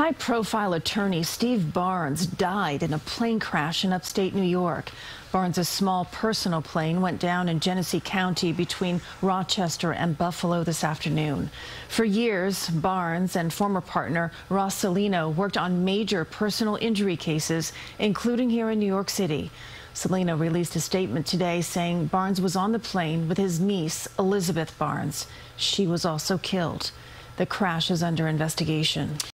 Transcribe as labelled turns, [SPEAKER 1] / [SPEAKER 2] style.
[SPEAKER 1] High-profile attorney Steve Barnes died in a plane crash in upstate New York. Barnes' small personal plane went down in Genesee County between Rochester and Buffalo this afternoon. For years, Barnes and former partner Ross Cellino worked on major personal injury cases, including here in New York City. Cellino released a statement today saying Barnes was on the plane with his niece, Elizabeth Barnes. She was also killed. The crash is under investigation.